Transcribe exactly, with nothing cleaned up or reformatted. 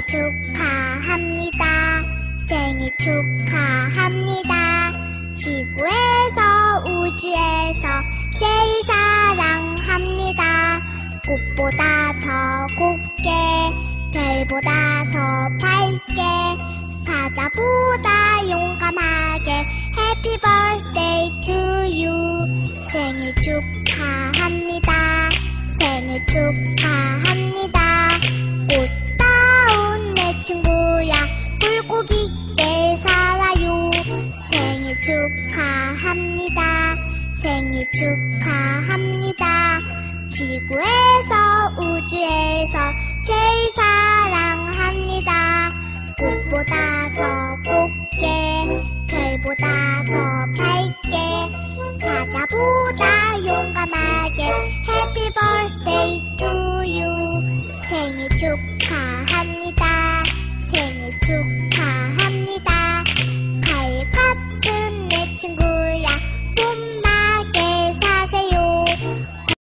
축하합니다. 생일 축하합니다. 지구에서 우주에서 제일 사랑합니다. 꽃보다 더 곱게 별보다 더 밝게 사자보다 용감하게 Happy birthday to you. 생일 축하합니다. 생일 축하합니다. 꽃다운 내 친구야 꿀꺽있게 살아요. 생일 축하합니다. 생일 축하합니다. 지구에서 우주에서 제일 사랑합니다. 꽃보다 더 곱게 별보다 더 밝게 사자보다 용감하게 Happy birthday to you. 생일 축하합니다. 생일 축하합니다.